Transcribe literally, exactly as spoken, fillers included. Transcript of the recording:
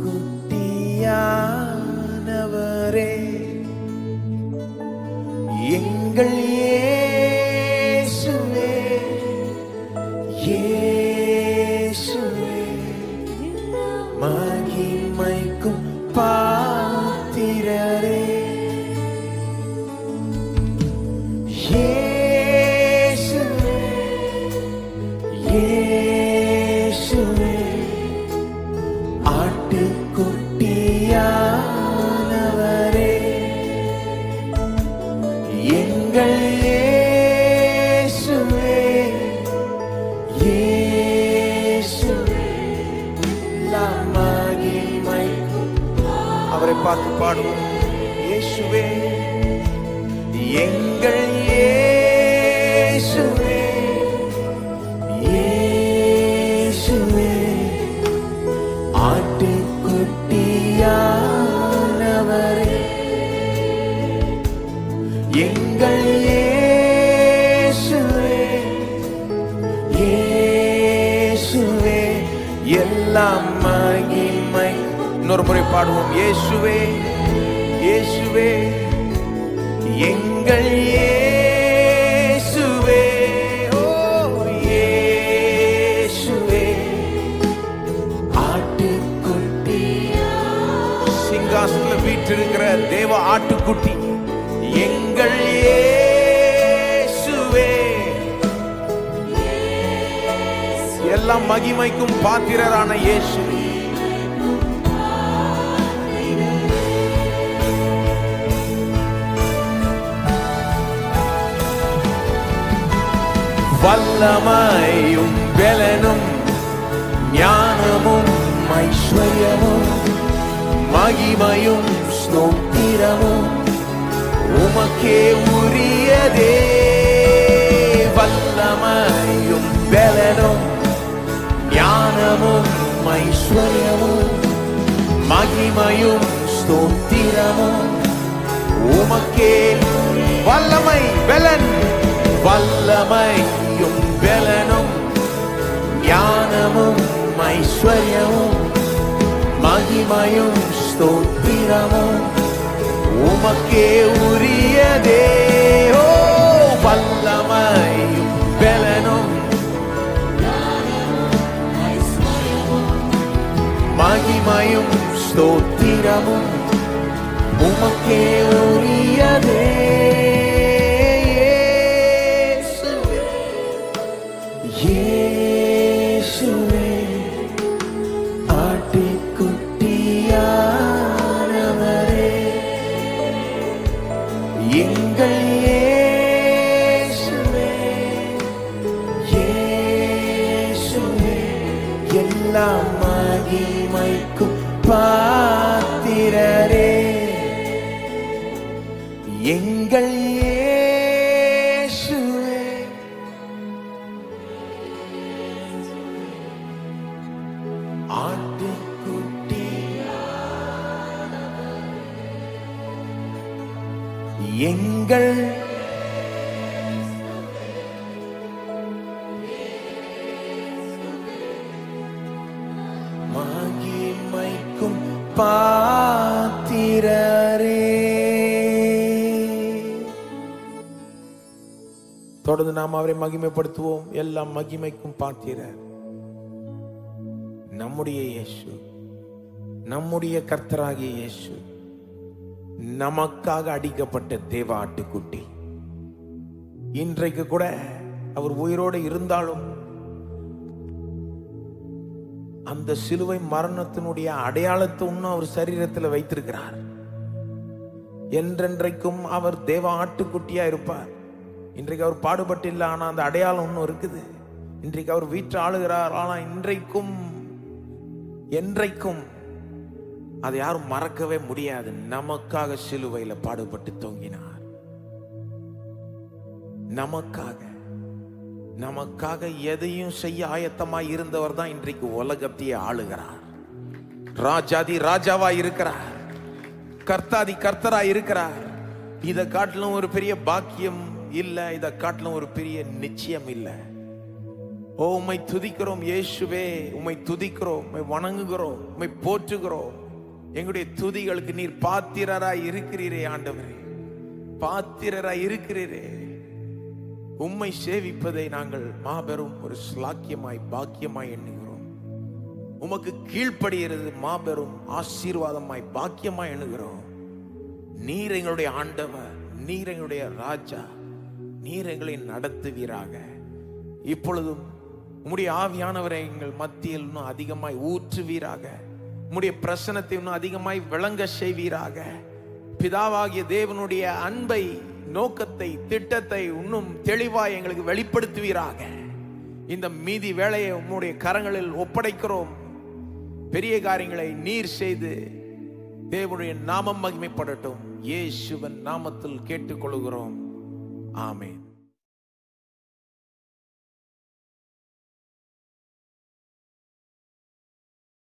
ஆட்டுக்குட்டியானவரே, எங்கள் இயேசுவே, இயேசுவே, மகிமைக்கும் பாத்திரரே, இயேசுவே, இயேசுவே, ஆட்டுக்குட்டியானவரே, எங்கள் இயேசுவே, இயேசுவே, மகிமை. அவரை பார்த்து பாடுவோம். இயேசுவே, எங்கள் இயேசுவே, இயேசுவே, ஆட்டுக்குட்டியானவரே, எங்கள் இயேசுவே, இயேசுவே, எல்லாம் மகிமை. இன்னொரு முறை பாடுவோம். இயேசுவே, இயேசுவே, எங்கள் இயேசுவே, ஓ இயேசுவே, ஆட்டுக்குட்டி, சிங்காசனத்தில் வீற்றிருக்கிற தேவ ஆட்டுக்குட்டி, எங்கள் இயேசுவே, எல்லாம் மகிமைக்கும் பாத்திரரான இயேசு, வல்லமையும் பெலனும் ஞானமும் ஐஸ்வர்யமும் மகிமையும் ஸ்தோத்திரமும் உமக்கே உரியதே. வல்லமையும் பெலனும் ஞானமும் ஐஸ்வர்யமும் மகிமையும் ஸ்தோத்திரமும் உமக்கே. வல்லமை பெலன், வல்லமையும் பெலனும் ஞானமும் ஐஸ்வர்யமும் மகிமையும் ஸ்தோத்திரமும் உமக்கே உரியதே. ஓ வல்லமையும் பெலனும் மகிமையும் ஸ்தோத்திரமும் உமக்கே உரியதே. இயேசுவே, ஆட்டுக்குட்டியானவரே, எங்கள் இயேசுவே, இயேசுவே, எல்லா மகிமைக்கும் பாத்திரரே, எங்கள் இயேசுவே, ஆட்டுக்குட்டி, எங்கள் மகிமைக்கும் பாத்திரரே. தொடர்ந்து நாம் அவரை மகிமைப்படுத்துவோம். எல்லாம் மகிமைக்கும் பாத்திரர் நம்முடைய இயேசு, நம்முடைய கர்த்தராகிய இயேசு, நமக்காக அடிக்கப்பட்ட தேவ ஆட்டுக்குட்டி. இன்றைக்கு கூட அவர் உயிரோடு இருந்தாலும் அந்த சிலுவை மரணத்தினுடைய அடையாளத்தை இன்னும் அவர் சரீரத்தில் வைத்திருக்கிறார். என்றென்றைக்கும் அவர் தேவ ஆட்டுக்குட்டியா இருப்பார். இன்றைக்கு அவர் பாடுபட்டு இல்லை, ஆனா அந்த அடையாளம் இன்னும் இருக்குது. இன்றைக்கு அவர் வீட்டு ஆளுகிறார், ஆனா இன்றைக்கும் என்றைக்கும் அதை யாரும் மறக்கவே முடியாது. நமக்காக சிலுவையில பாடுபட்டு தொங்கினார். நமக்காக நமக்காக எதையும் செய்ய ஆயத்தமாய் இருந்தவர் தான் இன்றைக்கு உலகத்தையே ஆளுகிறார். ராஜாதி ராஜாவா இருக்கிறார், கர்த்தாதி கர்த்தரா இருக்கிறார். இதை காட்டிலும் ஒரு பெரிய பாக்கியம் இல்லை, இதை காட்டிலும் ஒரு பெரிய நிச்சயம் இல்லை. ஓ உம்மை துதிக்கிறோம் இயேசுவே, உம்மை துதிக்கிறோம், உம்மை வணங்குகிறோம், உம்மை போற்றுகிறோம். எங்களுடைய துதிகளுக்கு நீர் பாத்திரராய் இருக்கிறீரே ஆண்டவரே, பாத்திரராய் இருக்கிறீரே. உம்மை சேவிப்பதை நாங்கள் மாபெரும் ஒரு ஸ்லாக்கியமாய் பாக்கியமாய் எண்ணுகிறோம். உமக்கு கீழ்ப்படுகிறது மாபெரும் ஆசீர்வாதமாய் பாக்கியமாய் எண்ணுகிறோம். நீர் எங்களுடைய ஆண்டவர், நீர் எங்களுடைய ராஜா, நீர் எங்களை நடத்துவீராக. இப்பொழுதும் உம்முடைய ஆவியானவரை எங்கள் மத்தியில் இன்னும் அதிகமாய் ஊற்றுவீராக. உம்முடைய பிரசன்னத்தை இன்னும் அதிகமாய் விளங்க செய்வீராக. பிதாவாகிய தேவனுடைய அன்பை, நோக்கத்தை, திட்டத்தை இன்னும் தெளிவாய் எங்களுக்கு வெளிப்படுத்துவீராக. இந்த மீதி வேளையை உம்முடைய கரங்களில் ஒப்படைக்கிறோம். பெரிய காரியங்களை நீர் செய்து தேவனுடைய நாமம் மகிமைப்படட்டும். இயேசுவின் நாமத்தில் கேட்டுக்கொள்கிறோம். ஆமென்.